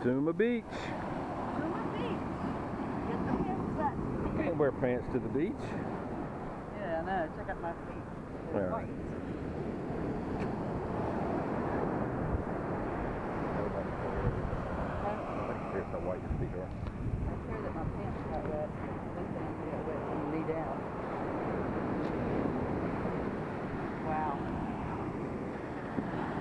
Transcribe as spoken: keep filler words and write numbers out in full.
Zuma Beach. Zuma Beach. Get the pants up. Can't wear pants to the beach. Yeah, I know. Check out my feet. They're All right. white. Nobody cares how white your feet are. I care that my pants got wet. They pants got wet from the knee down. Wow.